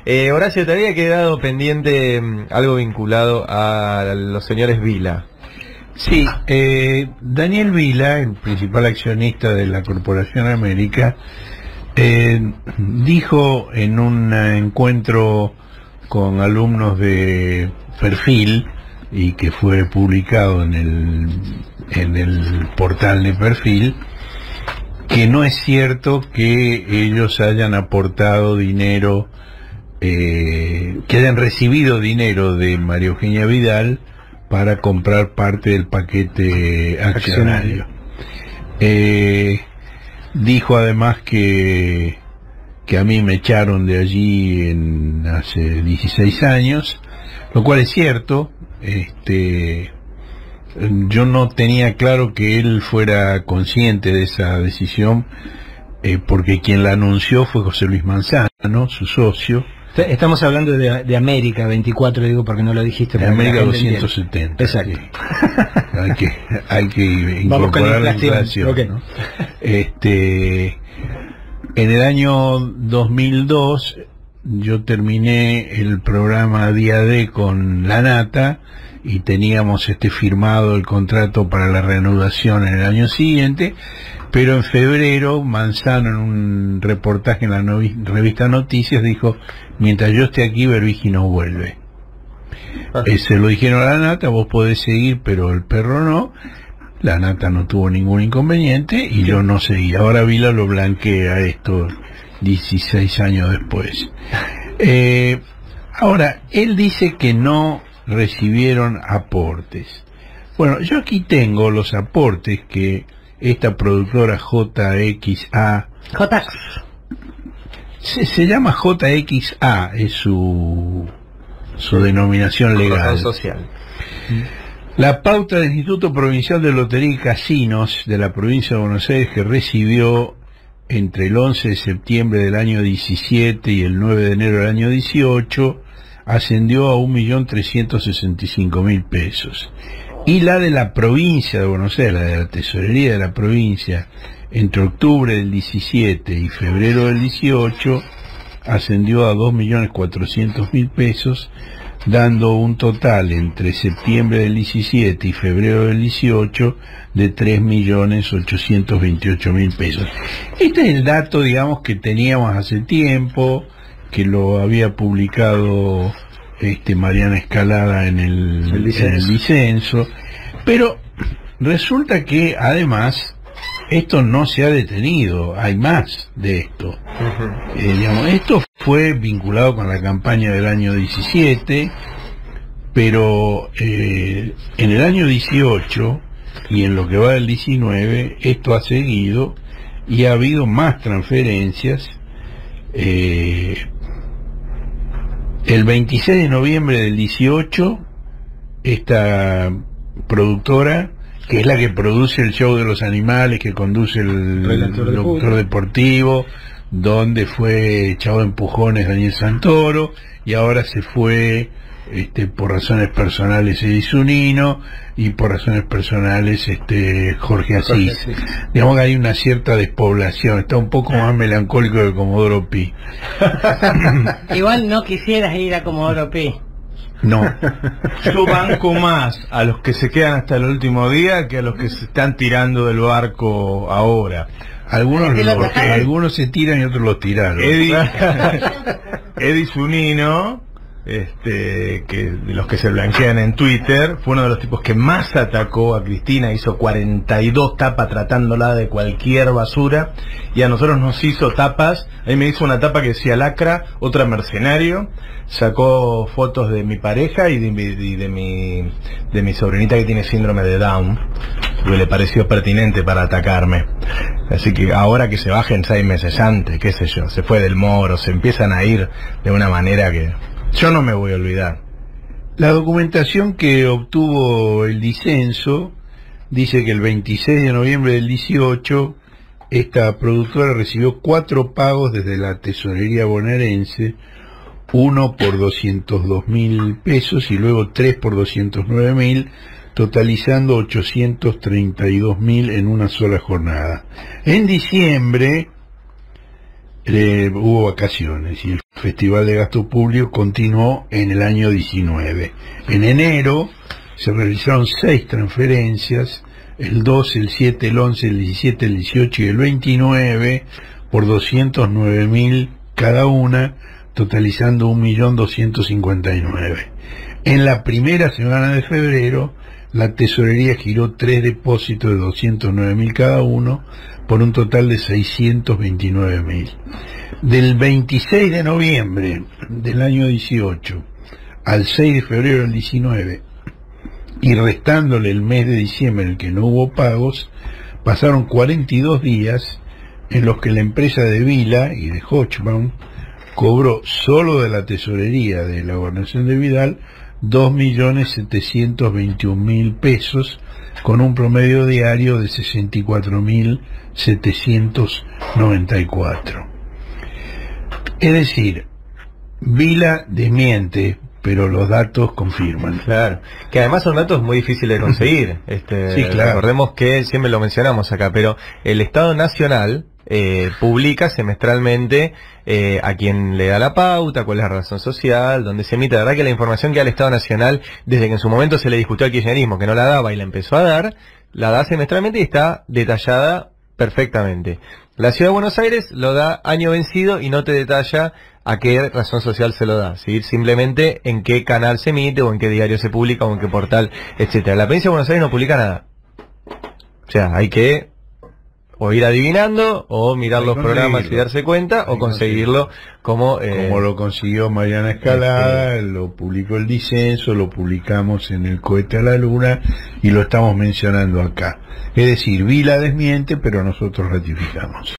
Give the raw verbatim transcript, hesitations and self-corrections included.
Eh, Horacio, te había quedado pendiente mm, algo vinculado a los señores Vila. Sí, eh, Daniel Vila, el principal accionista de la Corporación América, eh, dijo en un encuentro con alumnos de Perfil, y que fue publicado en el, en el portal de Perfil, que no es cierto que ellos hayan aportado dinero, eh, que hayan recibido dinero de María Eugenia Vidal para comprar parte del paquete accionario. Eh, dijo además que, que a mí me echaron de allí en hace dieciséis años, lo cual es cierto. Este, yo no tenía claro que él fuera consciente de esa decisión, eh, porque quien la anunció fue José Luis Manzano, su socio. Estamos hablando de, de América veinticuatro, digo, porque no lo dijiste. De América doscientos setenta. Exacto. Sí. Hay que, hay que incorporar la inflación, okay, ¿no? Este, en el año dos mil dos yo terminé el programa Día D con La Nata y teníamos este firmado el contrato para la reanudación en el año siguiente, pero en febrero Manzano, en un reportaje en la novi- revista Noticias, dijo: mientras yo esté aquí, Berbigi no vuelve. Ah. Eh, se lo dijeron a La Nata: vos podés seguir, pero el perro no. La Nata no tuvo ningún inconveniente y ¿sí? Yo no seguí. Ahora Vila lo blanquea esto dieciséis años después. Eh, ahora, él dice que no recibieron aportes. Bueno, yo aquí tengo los aportes que esta productora J X A... J se, se llama J X A, es su, su denominación legal. Social. La pauta del Instituto Provincial de Lotería y Casinos de la provincia de Buenos Aires, que recibió entre el once de septiembre del año diecisiete y el nueve de enero del año dieciocho, ascendió a un millón trescientos sesenta y cinco mil pesos. Y la de la provincia de Buenos Aires, la de la tesorería de la provincia, entre octubre del diecisiete y febrero del dieciocho, ascendió a dos millones cuatrocientos mil pesos, dando un total entre septiembre del diecisiete y febrero del dieciocho de tres millones ochocientos veintiocho mil pesos. Este es el dato, digamos, que teníamos hace tiempo, que lo había publicado este Mariana Escalada en el, el en el Dicenso, pero resulta que además esto no se ha detenido, hay más de esto. Uh-huh. eh, digamos, esto fue vinculado con la campaña del año diecisiete, pero eh, en el año dieciocho y en lo que va del diecinueve, esto ha seguido y ha habido más transferencias. Eh, el veintiséis de noviembre del dieciocho, esta productora, que es la que produce el show de los animales, que conduce el, el doctor deportivo, donde fue echado a empujones Daniel Santoro, y ahora se fue este, por razones personales Edi Zunino, y por razones personales este Jorge Asís. Jorge, sí. Digamos que hay una cierta despoblación, está un poco más melancólico que Comodoro Pi. Igual no quisieras ir a Comodoro Pi. No. Yo banco más a los que se quedan hasta el último día que a los que se están tirando del barco ahora. Algunos, lo, lo algunos se tiran y otros los tiraron. Edi, Edi Zunino, este, que de los que se blanquean en Twitter, fue uno de los tipos que más atacó a Cristina, hizo cuarenta y dos tapas tratándola de cualquier basura, y a nosotros nos hizo tapas. A mí me hizo una tapa que decía lacra, otra mercenario, sacó fotos de mi pareja y de, y de mi de mi sobrinita que tiene síndrome de Down, que le pareció pertinente para atacarme. Así que ahora que se bajen seis meses antes, qué sé yo, se fue del Moro, se empiezan a ir de una manera que yo no me voy a olvidar. La documentación que obtuvo el Dicenso dice que el veintiséis de noviembre del dieciocho esta productora recibió cuatro pagos desde la tesorería bonaerense, uno por doscientos dos mil pesos y luego tres por doscientos nueve mil, totalizando ochocientos treinta y dos mil en una sola jornada. En diciembre eh, hubo vacaciones y el Festival de Gasto Público continuó en el año diecinueve. En enero se realizaron seis transferencias, el doce, el siete, el once, el diecisiete, el dieciocho y el veintinueve, por doscientos nueve mil cada una, totalizando un millón doscientos cincuenta y nueve. En la primera semana de febrero, la tesorería giró tres depósitos de doscientos nueve mil cada uno, por un total de seiscientos veintinueve mil. Del veintiséis de noviembre del año dieciocho al seis de febrero del diecinueve, y restándole el mes de diciembre en el que no hubo pagos, pasaron cuarenta y dos días en los que la empresa de Vila y de Hochbaum cobró solo de la tesorería de la gobernación de Vidal dos millones setecientos veintiún mil pesos, con un promedio diario de sesenta y cuatro mil setecientos noventa y cuatro. Es decir, Vila desmiente, pero los datos confirman. Claro, que además son datos muy difíciles de conseguir. Este, sí, claro. Recordemos que siempre lo mencionamos acá, pero el Estado Nacional eh, publica semestralmente eh, a quien le da la pauta, cuál es la razón social, dónde se emite. La verdad que la información que da el Estado Nacional, desde que en su momento se le discutió al kirchnerismo que no la daba y la empezó a dar, la da semestralmente y está detallada perfectamente. La Ciudad de Buenos Aires lo da año vencido y no te detalla a qué razón social se lo da, ¿sí? Simplemente en qué canal se emite o en qué diario se publica o en qué portal, etcétera. La provincia de Buenos Aires no publica nada. O sea, hay que o ir adivinando o mirar los programas y darse cuenta o conseguirlo como eh, como lo consiguió Mariana Escalada, este... lo publicó el Disenso, lo publicamos en el Cohete a la Luna y lo estamos mencionando acá. Es decir, Vila desmiente, pero nosotros ratificamos.